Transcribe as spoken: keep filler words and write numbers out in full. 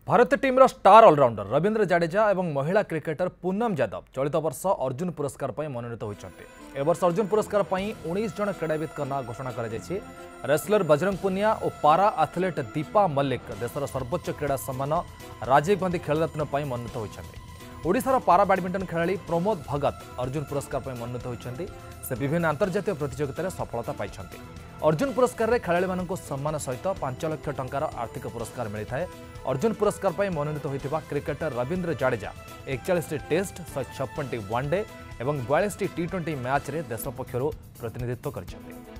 भारतीय team star allrounder Ravindra Jadeja और महिला क्रिकेटर पूनम यादव चलित वर्ष अर्जुन पुरस्कार पर मनोनीत होती। वर्ष अर्जुन पुरस्कार पर उन्नीस जन क्रीड़ाविद ना घोषणा कर रेसलर बजरंग पुनिया और पारा एथलीट दीपा मल्लिक देशर सर्वोच्च क्रीड़ा सम्मान राजीव गांधी खेल रत्न पर मनोनीत होती। ओडिशार पारा बैडमिंटन खेलाड़ी प्रमोद भगत अर्जुन पुरस्कार पर मनोनीत होती। से विभिन्न अंतर्जातीय प्रतियोगितार सफलता पाई। अर्जुन पुरस्कार रे खेलाड़ी मानक सम्मान सहित पांच लाख टंकार आर्थिक पुरस्कार मिलता है। अर्जुन पुरस्कार पर मनोनीत होता क्रिकेटर रवींद्र जाडेजा एकचाश टेस्ट शहे छप्पन वन डे और बयालीस टी ट्वेंटी मैच रे देश पक्षर प्रतिनिधित्व कर।